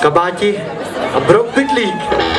kabáti a brouk pytlík.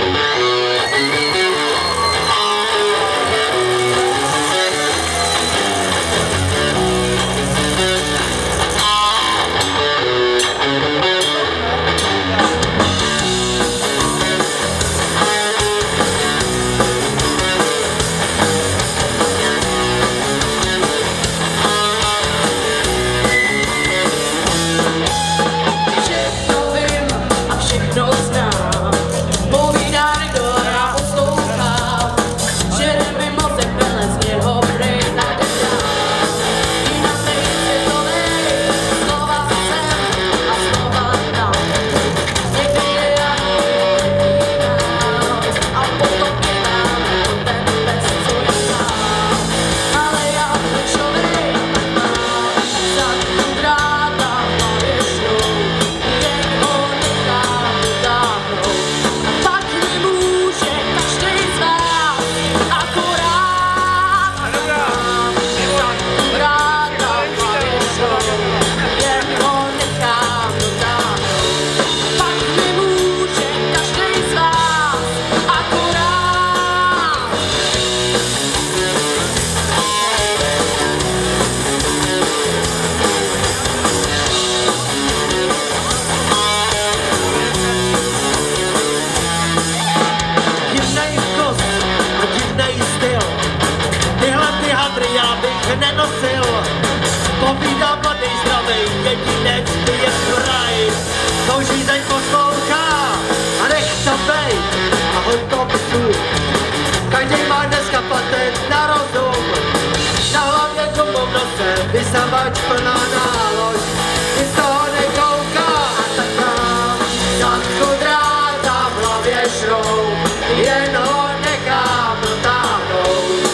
Nenosil, povídá mladý zdravej, jedinec ty je fraj. Tou žízeň poslouchá a nech to bej a hoď to psů. Každý má dneska patent na rozum, na hlavě gumou v nose, vysavač plná nálož. Ty z toho nekouká a tak mám zadku dráta v hlavě šroub, jen ho nechám dotáhnout.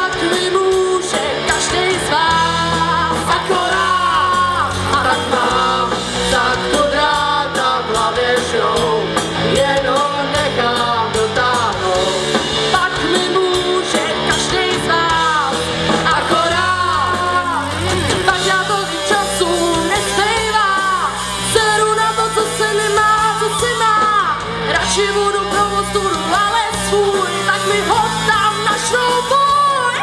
Budu provostu, ale svůj, tak mi ho tam na šroubuj.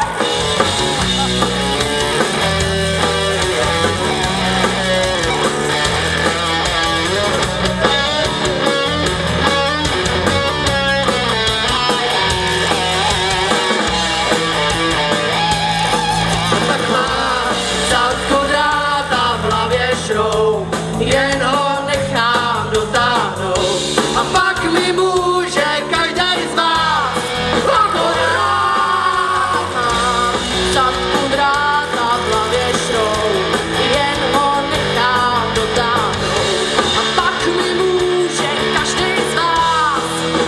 Tak má zadku dráta v hlavě šroub, jen ho nechám dotáhnout. A pak mi může každý z vás akorát. Zadku dráta v hlavě šroub, jen ho nechám dotáhnout. A pak mi může každý z vás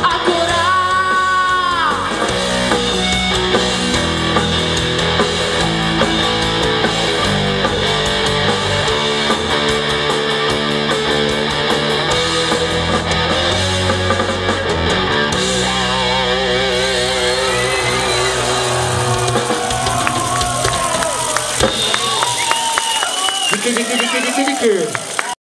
akorát. Díky.